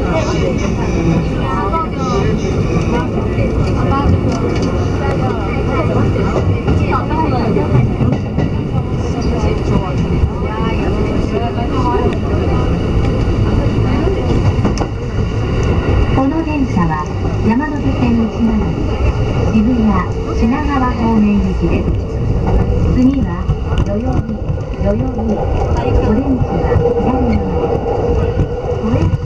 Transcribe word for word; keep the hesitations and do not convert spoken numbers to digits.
この電車は山手線西成渋谷品川方面行きです。次は代々木代々木オレンジは左側です。